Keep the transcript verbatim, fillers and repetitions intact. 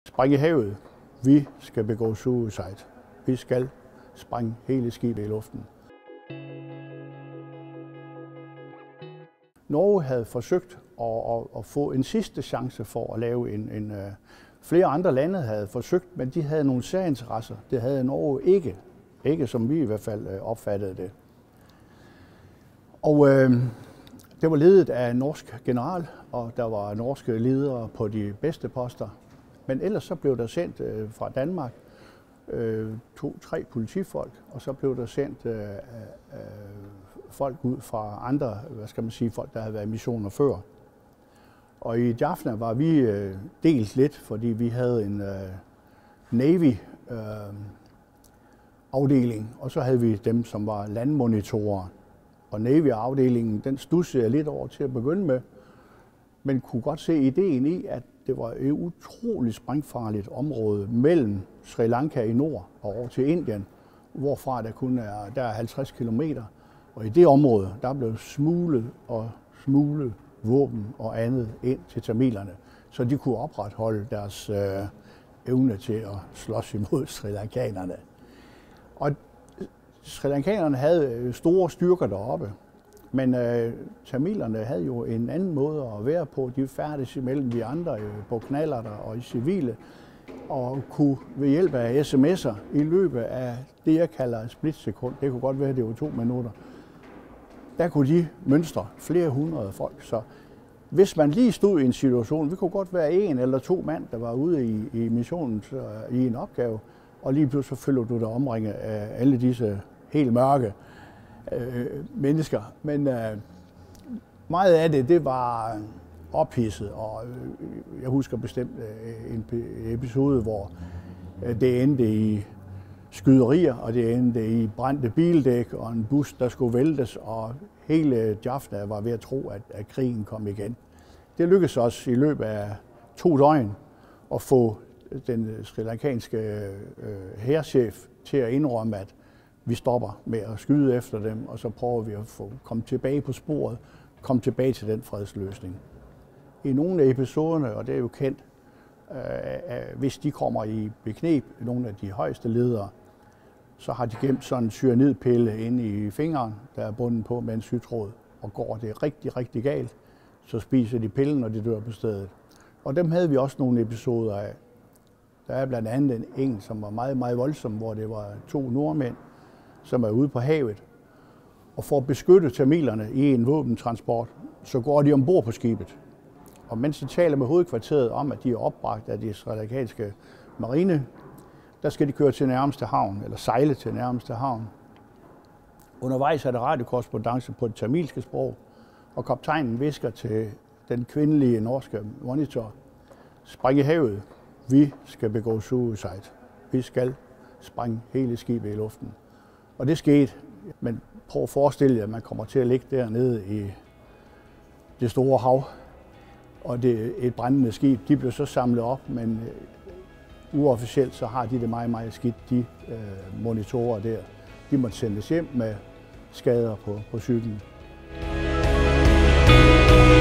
Spring i havet. Vi skal begå suicide. Vi skal sprænge hele skibet i luften. Norge havde forsøgt at, at, at få en sidste chance for at lave en, en... Flere andre lande havde forsøgt, men de havde nogle særinteresser. Det havde Norge ikke. Ikke som vi i hvert fald opfattede det. Og øh, det var ledet af en norsk general, og der var norske ledere på de bedste poster. Men ellers så blev der sendt øh, fra Danmark øh, to, tre politifolk, og så blev der sendt øh, øh, folk ud fra andre, hvad skal man sige, folk der havde været i missioner før. Og i Jaffna var vi øh, delt lidt, fordi vi havde en øh, Navy øh, afdeling, og så havde vi dem, som var landmonitorer. Og Navy-afdelingen, den studsede jeg lidt over til at begynde med, men kunne godt se ideen i, at det var et utroligt sprængfarligt område mellem Sri Lanka i nord og over til Indien, hvorfra der kun er, der er halvtreds kilometer. Og i det område, der blev smuglet og smuglet våben og andet ind til tamilerne, så de kunne opretholde deres øh, evne til at slås imod sri lankanerne. Og sri lankanerne havde store styrker deroppe, men øh, tamilerne havde jo en anden måde at være på. De færdes imellem de andre øh, på knallerter og i civile, og kunne ved hjælp af sms'er i løbet af det, jeg kalder et splitsekund, det kunne godt være, at det var to minutter, der kunne de mønstre flere hundrede folk. Så hvis man lige stod i en situation, vi kunne godt være en eller to mand, der var ude i, i missionen i en opgave, og lige pludselig så følger du dig omringet af alle disse helt mørke øh, mennesker. Men øh, meget af det, det var ophidset, og øh, jeg husker bestemt øh, en episode, hvor øh, det endte i skyderier, og det endte i brændte bildæk og en bus, der skulle væltes, og hele Jaffna var ved at tro, at, at krigen kom igen. Det lykkedes os i løbet af to døgn at få den sri lankanske øh, hærchef til at indrømme, at vi stopper med at skyde efter dem, og så prøver vi at få komme tilbage på sporet, komme tilbage til den fredsløsning. I nogle af episoderne, og det er jo kendt, øh, hvis de kommer i bekneb, nogle af de højeste ledere, så har de gemt sådan en cyanidpille inde i fingeren, der er bundet på med en sytråd, og går det rigtig, rigtig galt, så spiser de pillen, og de dør på stedet. Og dem havde vi også nogle episoder af. Der er blandt andet en, som var meget, meget voldsom, hvor det var to nordmænd, som er ude på havet. Og for at beskytte tamilerne i en våbentransport, så går de ombord på skibet. Og mens de taler med hovedkvarteret om, at de er opbragt af de sri lankanske marine, der skal de køre til nærmeste havn, eller sejle til nærmeste havn. Undervejs er der radiokorrespondance på det tamilske sprog, og kaptajnen visker til den kvindelige norske monitor: spring i havet. Vi skal begå suicide. Vi skal sprænge hele skibet i luften. Og det skete. Men prøv at forestille jer, at man kommer til at ligge dernede i det store hav, og det er et brændende skib. De blev så samlet op, men uofficielt så har de det meget, meget skidt, de øh, monitorer der. De måtte sendes hjem med skader på, på cyklen.